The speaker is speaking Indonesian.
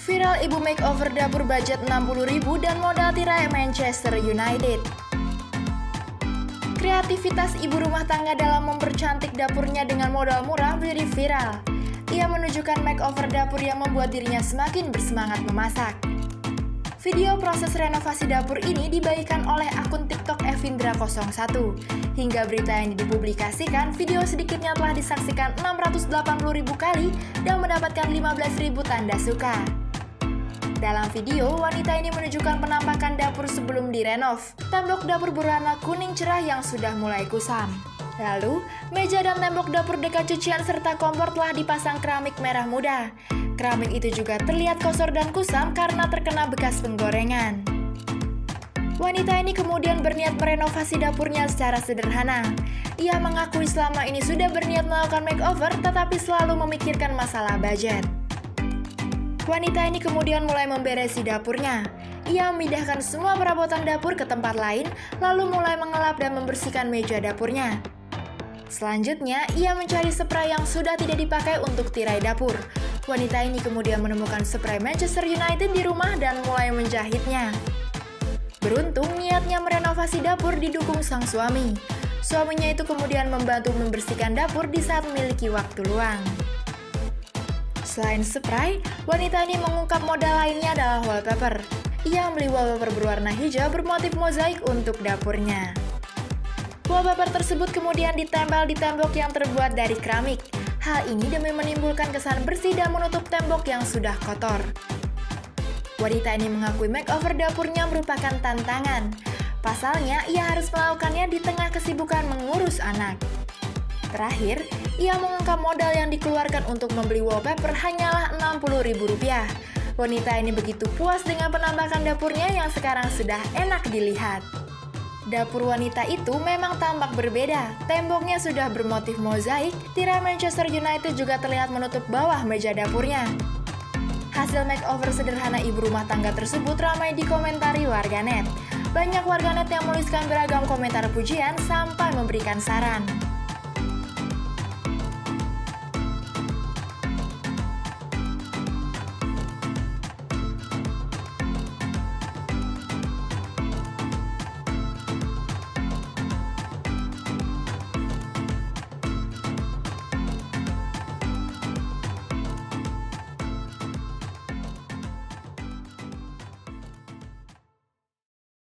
Viral ibu makeover dapur budget 60.000 dan modal tirai Manchester United. Kreativitas ibu rumah tangga dalam mempercantik dapurnya dengan modal murah menjadi viral. Ia menunjukkan makeover dapur yang membuat dirinya semakin bersemangat memasak. Video proses renovasi dapur ini dibagikan oleh akun TikTok Evindra01. Hingga berita yang dipublikasikan, video sedikitnya telah disaksikan 680.000 kali dan mendapatkan 15.000 tanda suka. Dalam video, wanita ini menunjukkan penampakan dapur sebelum direnov. Tembok dapur berwarna kuning cerah yang sudah mulai kusam. Lalu, meja dan tembok dapur dekat cucian serta kompor telah dipasang keramik merah muda. Keramik itu juga terlihat kotor dan kusam karena terkena bekas penggorengan. Wanita ini kemudian berniat merenovasi dapurnya secara sederhana. Ia mengakui selama ini sudah berniat melakukan makeover tetapi selalu memikirkan masalah budget. Wanita ini kemudian mulai memberesi dapurnya. Ia memindahkan semua perabotan dapur ke tempat lain, lalu mulai mengelap dan membersihkan meja dapurnya. Selanjutnya, ia mencari spray yang sudah tidak dipakai untuk tirai dapur. Wanita ini kemudian menemukan spray Manchester United di rumah dan mulai menjahitnya. Beruntung, niatnya merenovasi dapur didukung sang suami. Suaminya itu kemudian membantu membersihkan dapur di saat memiliki waktu luang. Selain spray, wanita ini mengungkap modal lainnya adalah wallpaper. Ia membeli wallpaper berwarna hijau bermotif mozaik untuk dapurnya. Wallpaper tersebut kemudian ditempel di tembok yang terbuat dari keramik. Hal ini demi menimbulkan kesan bersih dan menutup tembok yang sudah kotor. Wanita ini mengakui makeover dapurnya merupakan tantangan. Pasalnya, ia harus melakukannya di tengah kesibukan mengurus anak. Terakhir, ia mengungkap modal yang dikeluarkan untuk membeli wallpaper hanyalah Rp60.000. Wanita ini begitu puas dengan penampakan dapurnya yang sekarang sudah enak dilihat. Dapur wanita itu memang tampak berbeda. Temboknya sudah bermotif mozaik, tirai Manchester United juga terlihat menutup bawah meja dapurnya. Hasil makeover sederhana ibu rumah tangga tersebut ramai dikomentari warganet. Banyak warganet yang menuliskan beragam komentar pujian sampai memberikan saran.